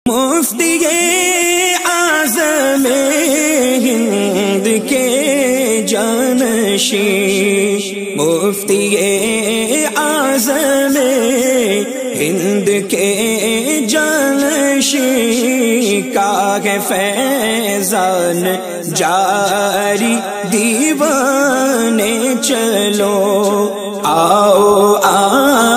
मुफ्ती आज़म हिंद के जानशी, मुफ्ती आज़म हिंद के जानशी का है फैज़ान जारी दीवाने चलो आओ